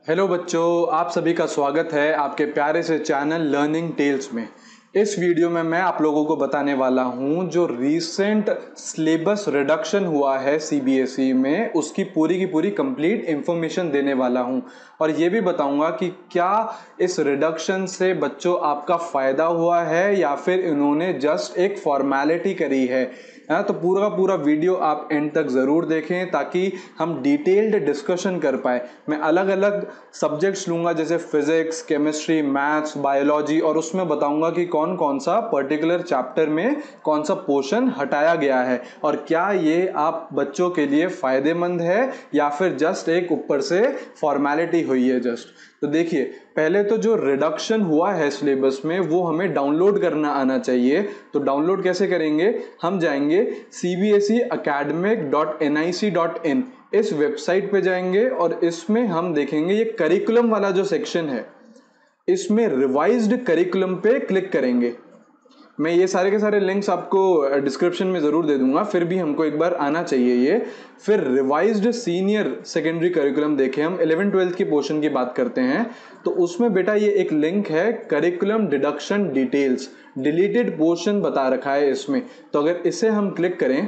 Hello बच्चों, आप सभी का स्वागत है आपके प्यारे से चैनल लर्निंग टेल्स में। इस वीडियो में मैं आप लोगों को बताने वाला हूं जो रीसेंट सिलेबस रिडक्शन हुआ है सीबीएसई में, उसकी पूरी की पूरी कंप्लीट इंफॉर्मेशन देने वाला हूं। और ये भी बताऊंगा कि क्या इस रिडक्शन से बच्चों आपका फ़ायदा हुआ है या फिर इन्होंने जस्ट एक फॉर्मेलिटी करी है। तो पूरा का पूरा वीडियो आप एंड तक ज़रूर देखें ताकि हम डिटेल्ड डिस्कशन कर पाए। मैं अलग अलग सब्जेक्ट्स लूँगा जैसे फिजिक्स, केमिस्ट्री, मैथ्स, बायोलॉजी, और उसमें बताऊँगा कि कौन कौन सा पर्टिकुलर चैप्टर में कौन सा पोर्शन हटाया गया है और क्या ये आप बच्चों के लिए फ़ायदेमंद है या फिर जस्ट एक ऊपर से फॉर्मेलिटी हुई है जस्ट। तो देखिए, पहले तो जो रिडक्शन हुआ है सिलेबस में वो हमें डाउनलोड करना आना चाहिए। तो डाउनलोड कैसे करेंगे? हम जाएंगे cbseacademic.nic.in, इस वेबसाइट पे जाएंगे और इसमें हम देखेंगे ये करिकुलम वाला जो सेक्शन है, इसमें रिवाइज्ड करिकुलम पे क्लिक करेंगे। मैं ये सारे के सारे लिंक्स आपको डिस्क्रिप्शन में ज़रूर दे दूंगा, फिर भी हमको एक बार आना चाहिए ये। फिर रिवाइज्ड सीनियर सेकेंडरी करिकुलम देखें, हम 11-12 की पोर्शन की बात करते हैं तो उसमें बेटा ये एक लिंक है curriculum deduction details, deleted portion बता रखा है इसमें। तो अगर इसे हम क्लिक करें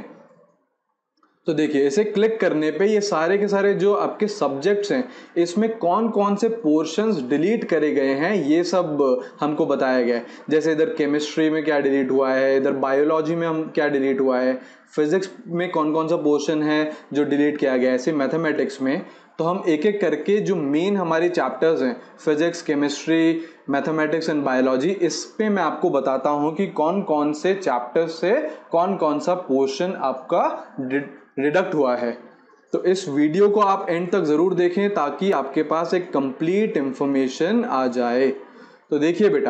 तो देखिए, इसे क्लिक करने पे ये सारे के सारे जो आपके सब्जेक्ट्स हैं इसमें कौन कौन से पोर्शंस डिलीट करे गए हैं ये सब हमको बताया गया है। जैसे इधर केमिस्ट्री में क्या डिलीट हुआ है, इधर बायोलॉजी में हम क्या डिलीट हुआ है, फिजिक्स में कौन कौन सा पोर्शन है जो डिलीट किया गया है, ऐसे मैथमेटिक्स में। तो हम एक एक करके जो मेन हमारी चैप्टर्स हैं physics, chemistry, mathematics and biology, इस पे मैं आपको बताता हूँ कि कौन कौन से चैप्टर्स से कौन कौन सा पोर्शन आपका रिडक्ट हुआ है। तो इस वीडियो को आप एंड तक ज़रूर देखें ताकि आपके पास एक कंप्लीट इंफॉर्मेशन आ जाए। तो देखिए बेटा,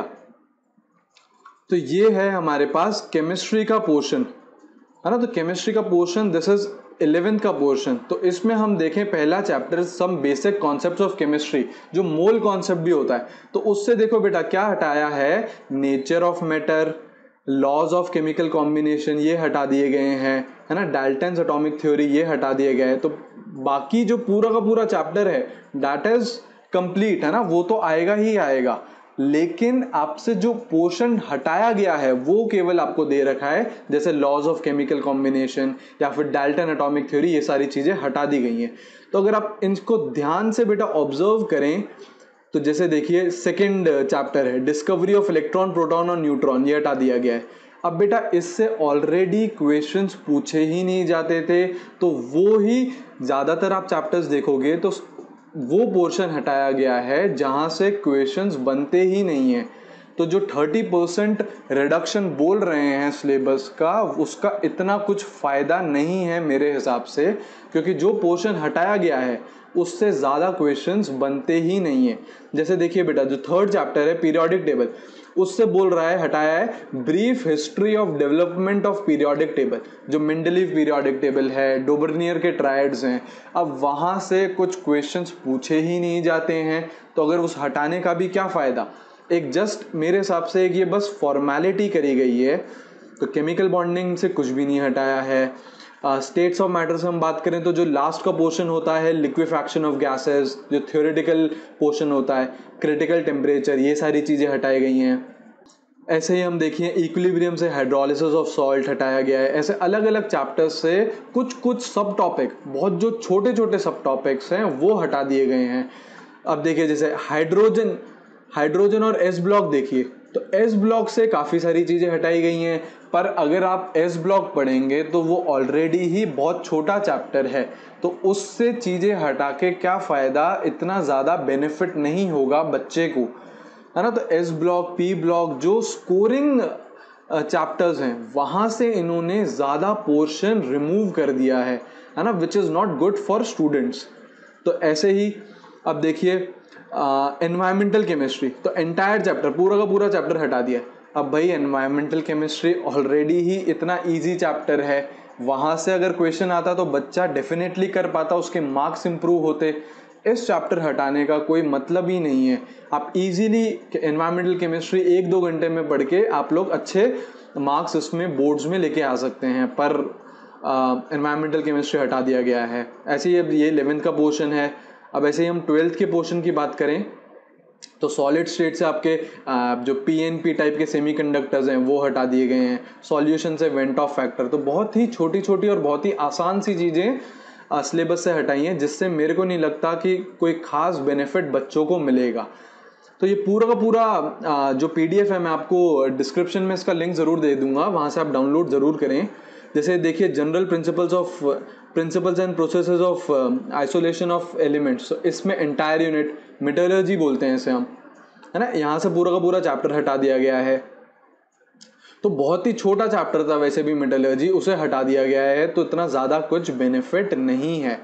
तो ये है हमारे पास केमिस्ट्री का पोर्शन, है ना। तो केमिस्ट्री का पोर्शन दिस इज 11th का पोर्शन। तो इसमें हम देखें पहला chapter some basic concepts of chemistry, जो मोल कॉन्सेप्ट भी होता है। तो उससे देखो बेटा क्या हटाया है, nature of matter, laws of chemical combination ये हटा दिए गए हैं, है ना। डाल्टन्स एटॉमिक थ्योरी ये हटा दिए गए हैं। तो बाकी जो पूरा का पूरा चैप्टर है दैट इज कंप्लीट, है ना, वो तो आएगा ही आएगा। लेकिन आपसे जो पोर्शन हटाया गया है वो केवल आपको दे रखा है, जैसे लॉज ऑफ केमिकल कॉम्बिनेशन या फिर डाल्टन एटॉमिक थ्योरी, ये सारी चीजें हटा दी गई हैं। तो अगर आप इनको ध्यान से बेटा ऑब्जर्व करें तो जैसे देखिए सेकंड चैप्टर है डिस्कवरी ऑफ इलेक्ट्रॉन, प्रोटॉन और न्यूट्रॉन, ये हटा दिया गया है। अब बेटा इससे ऑलरेडी क्वेश्चंस पूछे ही नहीं जाते थे, तो वो ही ज़्यादातर आप चैप्टर्स देखोगे तो वो पोर्शन हटाया गया है जहाँ से क्वेश्चंस बनते ही नहीं है। तो जो 30% रिडक्शन बोल रहे हैं सिलेबस का, उसका इतना कुछ फ़ायदा नहीं है मेरे हिसाब से, क्योंकि जो पोर्शन हटाया गया है उससे ज़्यादा क्वेश्चंस बनते ही नहीं है। जैसे देखिए बेटा, जो थर्ड चैप्टर है पीरियोडिक टेबल, उससे बोल रहा है, हटाया है brief history of development of periodic table, जो मेंडलीव पीरियोडिक टेबल है, डोबर्नियर के ट्रायड्स हैं। अब वहाँ से कुछ क्वेश्चंस पूछे ही नहीं जाते हैं, तो अगर उस हटाने का भी क्या फ़ायदा। एक जस्ट मेरे हिसाब से एक ये बस फॉर्मेलिटी करी गई है। तो केमिकल बॉन्डिंग से कुछ भी नहीं हटाया है। स्टेट्स ऑफ मैटर से हम बात करें तो जो लास्ट का पोर्शन होता है लिक्विफैक्शन ऑफ गैसेस, जो थ्योरेटिकल पोर्शन होता है, क्रिटिकल टेम्परेचर, ये सारी चीज़ें हटाई गई हैं। ऐसे ही हम देखिए इक्विलिब्रियम से हाइड्रोलिसिस ऑफ सॉल्ट हटाया गया है। ऐसे अलग अलग चैप्टर्स से कुछ कुछ सब टॉपिक, बहुत जो छोटे छोटे सब टॉपिक्स हैं वो हटा दिए गए हैं। अब देखिए जैसे हाइड्रोजन और एस ब्लॉक देखिए, तो एस ब्लॉक से काफ़ी सारी चीज़ें हटाई गई हैं। पर अगर आप एस ब्लॉक पढ़ेंगे तो वो ऑलरेडी ही बहुत छोटा चैप्टर है, तो उससे चीज़ें हटा के क्या फ़ायदा, इतना ज़्यादा बेनिफिट नहीं होगा बच्चे को, है ना। तो एस ब्लॉक, पी ब्लॉक, जो स्कोरिंग चैप्टर्स हैं वहाँ से इन्होंने ज़्यादा पोर्शन रिमूव कर दिया है ना, which is not good for students. तो ऐसे ही अब देखिए एनवायरमेंटल केमिस्ट्री, तो एंटायर चैप्टर, पूरा का पूरा चैप्टर हटा दिया। अब भाई एनवायरमेंटल केमिस्ट्री ऑलरेडी ही इतना इजी चैप्टर है, वहाँ से अगर क्वेश्चन आता तो बच्चा डेफिनेटली कर पाता, उसके मार्क्स इंप्रूव होते। इस चैप्टर हटाने का कोई मतलब ही नहीं है। आप इजीली एनवायरमेंटल केमिस्ट्री 1-2 घंटे में पढ़ के आप लोग अच्छे मार्क्स इसमें बोर्ड्स में लेके आ सकते हैं, पर एनवायरमेंटल केमिस्ट्री हटा दिया गया है। ऐसे ही अब ये 11th का पोर्शन है अब ऐसे ही हम 12th के पोर्शन की बात करें तो सॉलिड स्टेट से आपके जो पीएनपी टाइप के सेमीकंडक्टर्स हैं वो हटा दिए गए हैं। सॉल्यूशन से वेंट ऑफ फैक्टर, तो बहुत ही छोटी छोटी और बहुत ही आसान सी चीज़ें सिलेबस से हटाई हैं, जिससे मेरे को नहीं लगता कि कोई खास बेनिफिट बच्चों को मिलेगा। तो ये पूरा का पूरा जो पीडीएफ है मैं आपको डिस्क्रिप्शन में इसका लिंक ज़रूर दे दूंगा, वहाँ से आप डाउनलोड ज़रूर करें। जैसे देखिए general principles and processes of isolation of elements, इसमें एंटायर यूनिट मेटलर्जी बोलते हैं इसे हम, है ना, यहाँ से पूरा का पूरा चैप्टर हटा दिया गया है। तो बहुत ही छोटा चैप्टर था वैसे भी मेटलर्जी, उसे हटा दिया गया है, तो इतना ज़्यादा कुछ बेनिफिट नहीं है।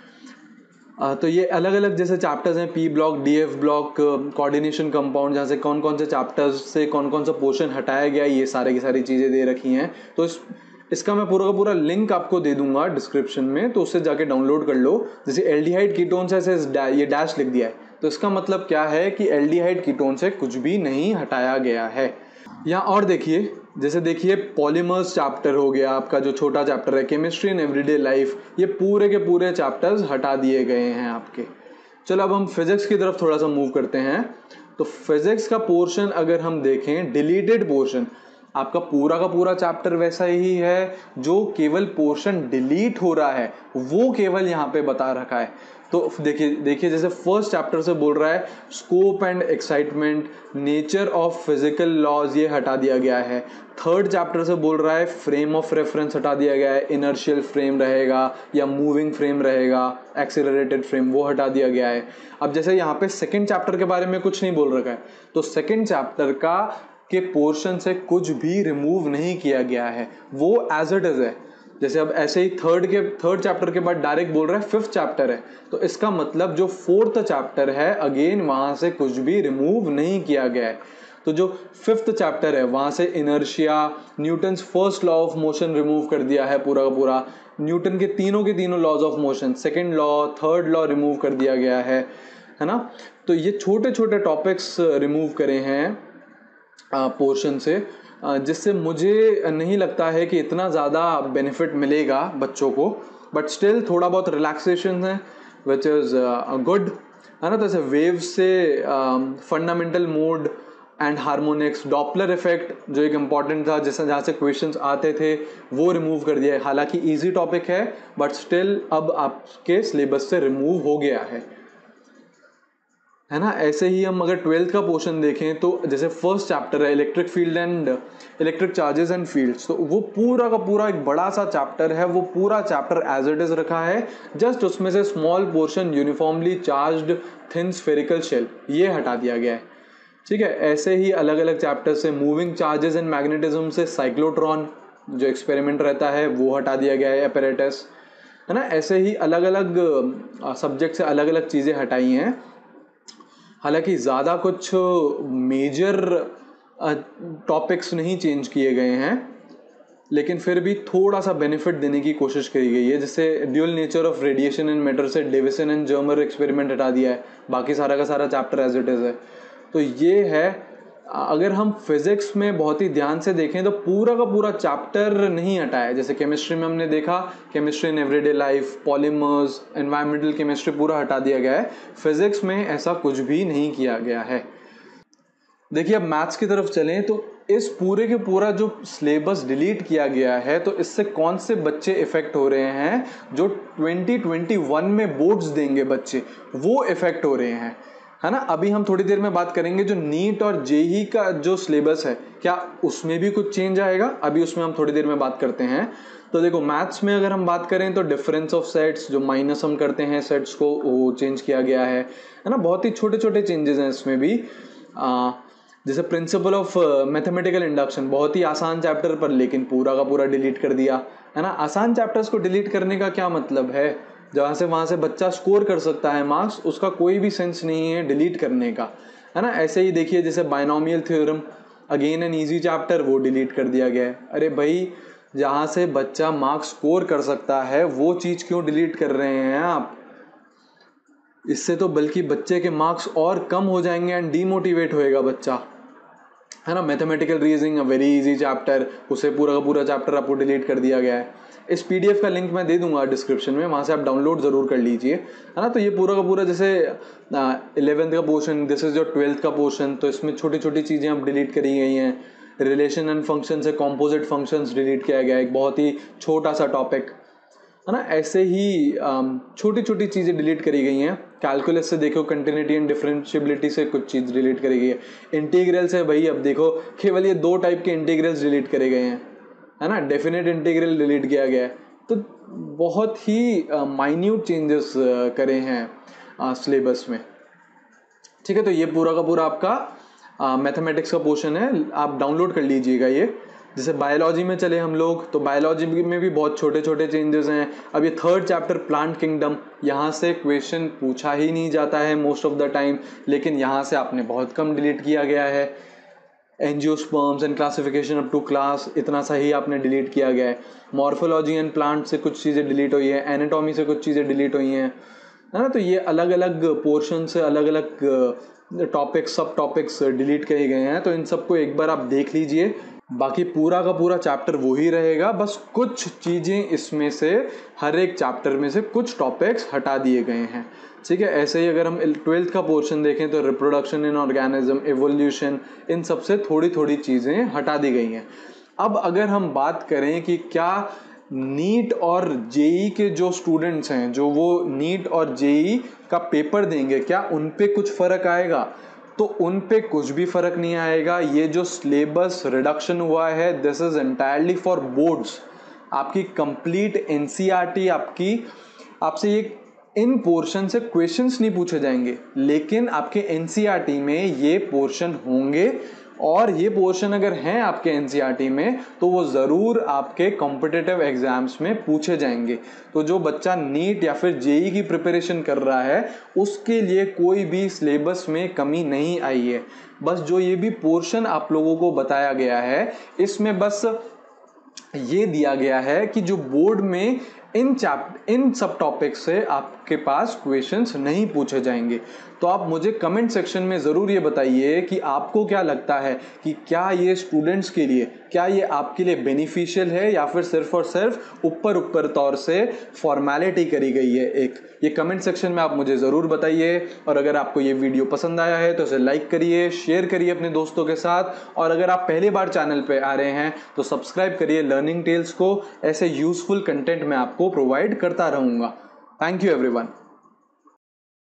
तो ये अलग अलग जैसे चैप्टर्स हैं, p block, d f block, coordination compound, जहाँ से कौन कौन से चैप्टर्स से कौन कौन सा पोर्शन हटाया गया, ये सारे की सारी चीज़ें दे रखी हैं। तो इसका मैं पूरा का पूरा लिंक आपको दे दूंगा डिस्क्रिप्शन में, तो उससे जाके डाउनलोड कर लो। जैसे एल्डिहाइड कीटोन से ऐसे ये डैश लिख दिया है, तो इसका मतलब क्या है कि एल्डिहाइड कीटोन से कुछ भी नहीं हटाया गया है। यहाँ और देखिए, जैसे देखिए पॉलीमर्स चैप्टर हो गया आपका, जो छोटा चैप्टर है केमिस्ट्री इन एवरीडे लाइफ, ये पूरे के पूरे चैप्टर्स हटा दिए गए हैं आपके। चलो अब हम फिजिक्स की तरफ थोड़ा सा मूव करते हैं। तो फिजिक्स का पोर्शन अगर हम देखें, डिलीटेड पोर्शन, आपका पूरा का पूरा चैप्टर वैसा ही है, जो केवल पोर्शन डिलीट हो रहा है वो केवल यहाँ पे बता रखा है। तो देखिए जैसे फर्स्ट चैप्टर से बोल रहा है scope and excitement, nature of physical laws, ये हटा दिया गया है। थर्ड चैप्टर से बोल रहा है फ्रेम ऑफ रेफरेंस हटा दिया गया है, इनर्शियल फ्रेम रहेगा या मूविंग फ्रेम रहेगा, एक्सेलरेटेड फ्रेम वो हटा दिया गया है। अब जैसे यहाँ पे सेकेंड चैप्टर के बारे में कुछ नहीं बोल रखा है, तो सेकेंड चैप्टर के पोर्शन से कुछ भी रिमूव नहीं किया गया है, वो एज इट इज है। जैसे अब ऐसे ही थर्ड चैप्टर के बाद डायरेक्ट बोल रहा है फिफ्थ चैप्टर है, तो इसका मतलब जो फोर्थ चैप्टर है अगेन वहां से कुछ भी रिमूव नहीं किया गया है। तो जो फिफ्थ चैप्टर है वहां से inertia, Newton's first law of motion remove कर दिया है पूरा का पूरा, न्यूटन के तीनों laws of motion, second law, third law remove कर दिया गया है ना। तो ये छोटे छोटे टॉपिक्स रिमूव करे हैं पोर्शन से, जिससे मुझे नहीं लगता है कि इतना ज़्यादा बेनिफिट मिलेगा बच्चों को, बट स्टिल थोड़ा बहुत रिलैक्सेशन है विच इज़ गुड, है ना। तो ऐसे वेव से fundamental mode and harmonics, Doppler effect जो एक इम्पॉर्टेंट था, जैसे जहाँ से क्वेश्चंस आते थे वो रिमूव कर दिया है। हालांकि इजी टॉपिक है बट स्टिल अब आपके सिलेबस से रिमूव हो गया है ना। ऐसे ही हम अगर 12th का पोर्शन देखें तो जैसे फर्स्ट चैप्टर है electric field and electric charges and fields, तो वो पूरा का पूरा एक बड़ा सा चैप्टर है, वो पूरा चैप्टर एज इट इज रखा है, जस्ट उसमें से small portion uniformly charged thin spherical shell ये हटा दिया गया है, ठीक है। ऐसे ही अलग अलग चैप्टर से मूविंग चार्जेस एंड मैग्नेटिज्म से साइक्लोट्रॉन जो एक्सपेरिमेंट रहता है वो हटा दिया गया है, एपैरेटस, है ना। ऐसे ही अलग अलग सब्जेक्ट से अलग अलग चीज़ें हटाई हैं। हालांकि ज़्यादा कुछ मेजर टॉपिक्स नहीं चेंज किए गए हैं, लेकिन फिर भी थोड़ा सा बेनिफिट देने की कोशिश करी गई है। जैसे dual nature of radiation and matter से डेविसन एंड जर्मर एक्सपेरिमेंट हटा दिया है, बाकी सारा का सारा चैप्टर एज इट इज़ है। तो ये है, अगर हम फिजिक्स में बहुत ही ध्यान से देखें तो पूरा का पूरा चैप्टर नहीं हटाया है। जैसे केमिस्ट्री में हमने देखा chemistry in everyday life, polymers, environmental chemistry पूरा हटा दिया गया है। फिजिक्स में ऐसा कुछ भी नहीं किया गया है। देखिए अब मैथ्स की तरफ चलें तो इस पूरे के पूरा जो सिलेबस डिलीट किया गया है, तो इससे कौन से बच्चे इफेक्ट हो रहे हैं, जो 2021 में बोर्ड्स देंगे बच्चे वो इफेक्ट हो रहे हैं, है ना। अभी हम थोड़ी देर में बात करेंगे जो नीट और जेई का जो सिलेबस है क्या उसमें भी कुछ चेंज आएगा, अभी उसमें हम थोड़ी देर में बात करते हैं। तो देखो मैथ्स में अगर हम बात करें तो डिफरेंस ऑफ सेट्स, जो माइनस हम करते हैं सेट्स को, वो चेंज किया गया है ना। बहुत ही छोटे छोटे चेंजेस हैं इसमें भी। जैसे प्रिंसिपल ऑफ मैथमेटिकल इंडक्शन, बहुत ही आसान चैप्टर पर लेकिन पूरा का पूरा डिलीट कर दिया, है ना। आसान चैप्टर्स को डिलीट करने का क्या मतलब है, जहाँ से वहाँ से बच्चा स्कोर कर सकता है मार्क्स, उसका कोई भी सेंस नहीं है डिलीट करने का, है ना। ऐसे ही देखिए जैसे binomial theorem, again an easy chapter, वो डिलीट कर दिया गया है। अरे भाई, जहाँ से बच्चा मार्क्स स्कोर कर सकता है वो चीज़ क्यों डिलीट कर रहे हैं आप। इससे तो बल्कि बच्चे के मार्क्स और कम हो जाएंगे एंड डीमोटिवेट होएगा बच्चा। है ना। Mathematical reasoning a very easy chapter, उसे पूरा का पूरा चैप्टर आपको डिलीट कर दिया गया है। इस पीडीएफ का लिंक मैं दे दूंगा डिस्क्रिप्शन में, वहाँ से आप डाउनलोड ज़रूर कर लीजिए, है ना। तो ये पूरा का पूरा जैसे 11th का पोर्शन, दिस इज जो 12th का पोर्शन, तो इसमें छोटी छोटी चीज़ें अब डिलीट करी गई हैं। रिलेशन एंड फंक्शन से कॉम्पोजिट फंक्शंस डिलीट किया गया है, एक बहुत ही छोटा सा टॉपिक, है ना। ऐसे ही छोटी छोटी चीज़ें डिलीट करी गई हैं। कैलकुलस से देखो कंटिन्यूटी एंड डिफरेंशियबिलिटी से कुछ चीज़ डिलीट करी गई है। इंटीग्रल से भाई अब देखो केवल ये 2 टाइप के इंटीग्रल्स डिलीट करे गए हैं, है ना। डेफिनेट इंटीग्रल डिलीट किया गया है। तो बहुत ही माइन्यूट चेंजेस करे हैं सिलेबस में, ठीक है। तो ये पूरा का पूरा आपका मैथमेटिक्स का पोर्शन है, आप डाउनलोड कर लीजिएगा ये। जैसे बायोलॉजी में चले हम लोग, तो बायोलॉजी में भी बहुत छोटे छोटे चेंजेस हैं। अब ये 3rd चैप्टर प्लांट किंगडम, यहाँ से क्वेश्चन पूछा ही नहीं जाता है मोस्ट ऑफ द टाइम, लेकिन यहाँ से आपने बहुत कम डिलीट किया गया है। Angiosperms and classification up to class, इतना सा ही आपने डिलीट किया गया है। मॉर्फोलॉजी एंड प्लांट से कुछ चीज़ें डिलीट हुई है, एनाटॉमी से कुछ चीज़ें डिलीट हुई हैं, है ना। तो ये अलग अलग पोर्शन से अलग अलग टॉपिक्स, सब टॉपिक्स डिलीट किए गए हैं। तो इन सबको एक बार आप देख लीजिए। बाकी पूरा का पूरा चैप्टर वही रहेगा, बस कुछ चीज़ें इसमें से, हर एक चैप्टर में से कुछ टॉपिक्स हटा दिए गए हैं, ठीक है। ऐसे ही अगर हम 12th का पोर्शन देखें तो रिप्रोडक्शन इन ऑर्गेनिज्म, एवोल्यूशन, इन सब से थोड़ी थोड़ी चीज़ें हटा दी गई हैं। अब अगर हम बात करें कि क्या नीट और जेई के जो स्टूडेंट्स हैं, जो वो नीट और जेई का पेपर देंगे, क्या उन पे कुछ फ़र्क आएगा? तो उन पे कुछ भी फ़र्क नहीं आएगा। ये जो सिलेबस रिडक्शन हुआ है, this is entirely for boards. आपकी कंप्लीट एनसीईआरटी आपसे ये इन पोर्शन से क्वेश्चंस नहीं पूछे जाएंगे, लेकिन आपके एनसीईआरटी में ये पोर्शन होंगे, और ये पोर्शन अगर हैं आपके एनसीईआरटी में तो वो ज़रूर आपके कॉम्पिटिटिव एग्जाम्स में पूछे जाएंगे। तो जो बच्चा नीट या फिर जेई की प्रिपरेशन कर रहा है, उसके लिए कोई भी सिलेबस में कमी नहीं आई है। बस जो ये भी पोर्शन आप लोगों को बताया गया है, इसमें बस ये दिया गया है कि जो बोर्ड में इन सब टॉपिक से आपके पास क्वेश्चंस नहीं पूछे जाएंगे। तो आप मुझे कमेंट सेक्शन में ज़रूर ये बताइए कि आपको क्या लगता है कि क्या ये स्टूडेंट्स के लिए, क्या ये आपके लिए बेनिफिशियल है, या फिर सिर्फ और सिर्फ ऊपर तौर से फॉर्मेलिटी करी गई है एक। ये कमेंट सेक्शन में आप मुझे ज़रूर बताइए। और अगर आपको ये वीडियो पसंद आया है तो इसे लाइक करिए, शेयर करिए अपने दोस्तों के साथ, और अगर आप पहली बार चैनल पे आ रहे हैं तो सब्सक्राइब करिए लर्निंग टेल्स को। ऐसे यूजफुल कंटेंट मैं आपको प्रोवाइड करता रहूँगा। Thank you everyone.